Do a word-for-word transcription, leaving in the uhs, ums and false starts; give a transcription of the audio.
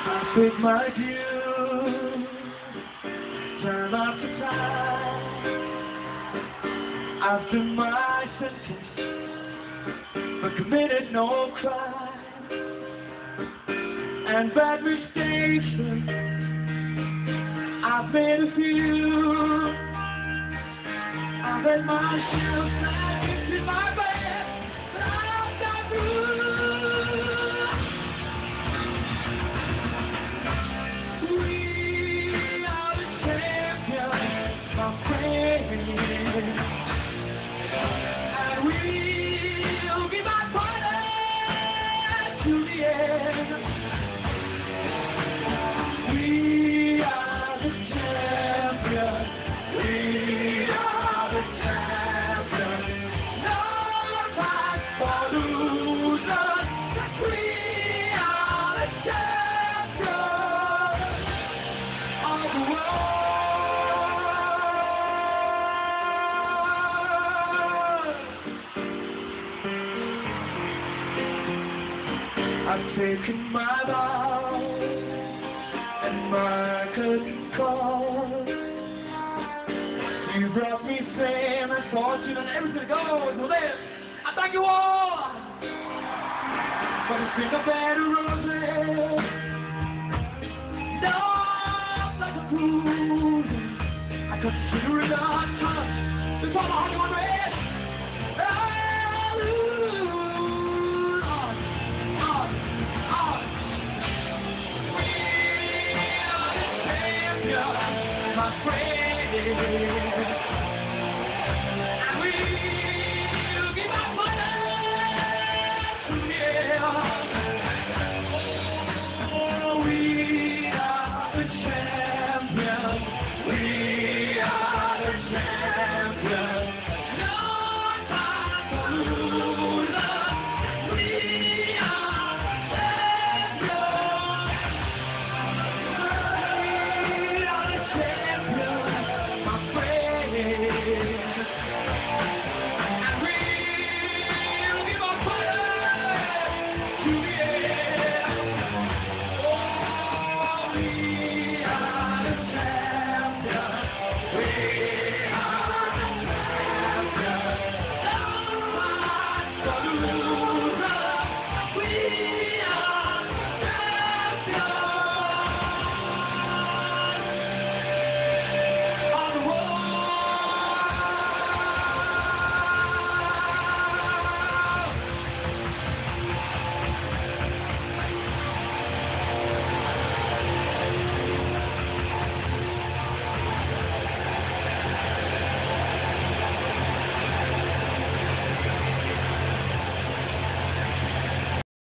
I paid my dues, time after time. I've done my sentence, but committed no crime. And bad mistakes, I've made a few. I've had my share of sadness in my bed, but I've got through. We are the champions, my friend, and we'll be my partner to the end. We are the champions. We are the champions. No time for losers. We are the champions of the world. I've taken my vows and my curtain call. You brought me fame and fortune and everything that goes with it. I thank you all. But it's been a bed of roses, no like a fool. I could consider it a touch before my heart went red. Oh, Lord, Lord, Lord. We are the champions, my friend. And we